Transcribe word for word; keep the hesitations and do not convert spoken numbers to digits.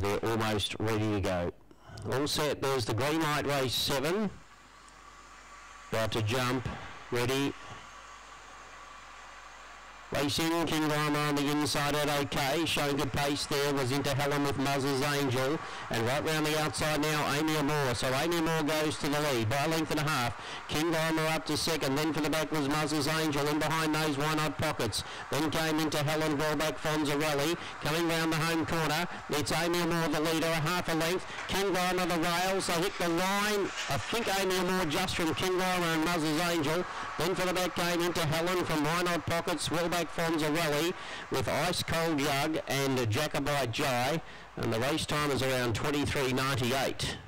they're almost ready to go. All set, there's the green light race seven. About to jump, ready. Racing, King Lima on the inside at OK, showing good pace there, was into Helen with Mother's Angel, and right round the outside now, Amy Moore. So Amy Moore goes to the lead by a length and a half. King Lima up to second, then for the back was Mother's Angel, and behind those Why Not Pockets. Then came into Helen Volback Fonzarelli, coming round the home corner. It's Amy Moore the leader, a half a length. King Lima the rails, they hit the line. I think Amy Moore just from King Lima and Mother's Angel. Then for the back came into Helen from Why Not Pockets, Volback Fonzarelli with Ice Cold Jug and Jacobite Jai, and the race time is around twenty-three ninety-eight.